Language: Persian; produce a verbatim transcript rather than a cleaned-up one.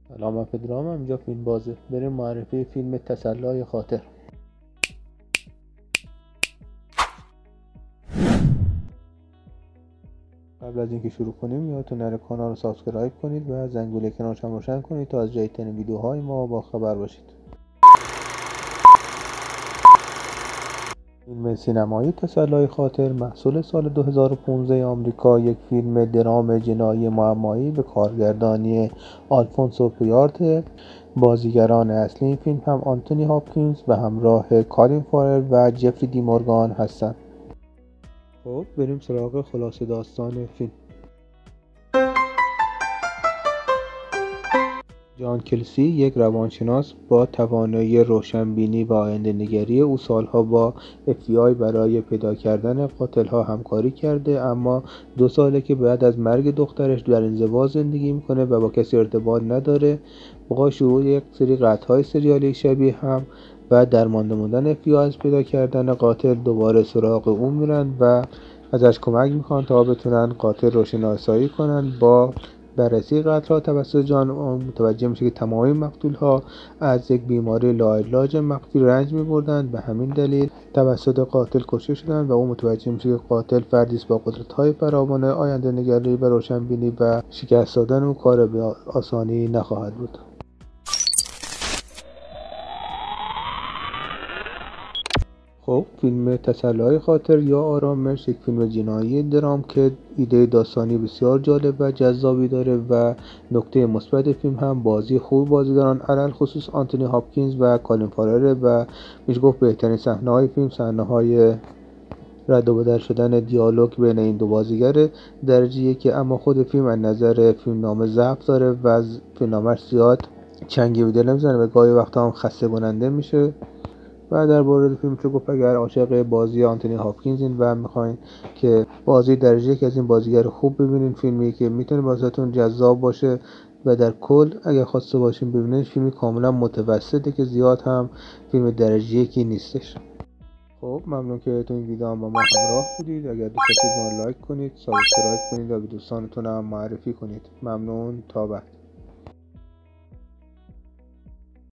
سلام، من پدرام، اینجا فیلم بازه. بریم معرفی فیلم تسلای خاطر. قبل از اینکه شروع کنیم یادتون نره کانال رو سابسکرایب کنید و زنگوله کنارش هم روشن کنید تا از جدیدترین ویدیوهای ما با خبر باشید. فیلم سینمایی تسلای خاطر محصول سال دو هزار و پانزده آمریکا، یک فیلم درام جنایی معمایی به کارگردانی آلفونسو کویارته. بازیگران اصلی این فیلم هم آنتونی هاپکینز به همراه کالین فارل و جفری دی مورگان هستند. خب بریم سراغ خلاصه داستان فیلم. جان کلسی، یک روانشناس با توانایی روشنبینی و آینده‌نگری، او سالها با اف بی آی برای پیدا کردن قاتل‌ها همکاری کرده، اما دو ساله که بعد از مرگ دخترش در انزوا زندگی میکنه و با کسی ارتباط نداره. با شروع یک سری قتل‌های سریالی شبیه هم و درمانده موندن اف بی آی از پیدا کردن قاتل، دوباره سراغ او میرن و ازش کمک میخوان تا بتونن قاتل رو شناسایی کنن. با بررسی قتل‌ها توسط جان اون متوجه میشه که تمامی مقتول‌ها از یک بیماری لاعلاج مخفی رنج می‌بردند، به همین دلیل توسط قاتل کشته شدند و او متوجه میشه که قاتل فردی است با قدرت‌های فراوان آینده‌نگری و روشنبینی و شکست دادن او کار به آسانی نخواهد بود. خب فیلم تسلای خاطر یا آرامش یک فیلم جنایی درام که ایده داستانی بسیار جالب و جذابی داره و نکته مثبت فیلم هم بازی خوب بازیگران، علل خصوص آنتونی هاپکینز و کالین فارل و میشه گفت بهترین صحنه‌های فیلم صحنه‌های رد و بدل شدن دیالوگ بین این دو بازیگر درجه یکی، اما خود فیلم از نظر فیلمنامه ضعف داره و فیلمنامه‌اش زیاد چنگی به دل نمیزنه و گاهی وقتا هم خسته کننده میشه. و در مورد فیلم چه گفت، اگر عاشق بازی آنتونی هاپکینزین و میخواین که بازی درجه یک از این بازیگر خوب ببینین، فیلمی که میتونه واسهتون جذاب باشه و در کل اگر خواسته باشین ببینین فیلمی کاملا متوسطه که زیاد هم فیلم درجه یکی نیستش. خب ممنون که تو این ویدیو هم با ما همراه بودید. اگر دوست داشتید ما لایک کنید، سابسکرایب کنید و به دوستانتون هم معرفی کنید. ممنون، تا بعد.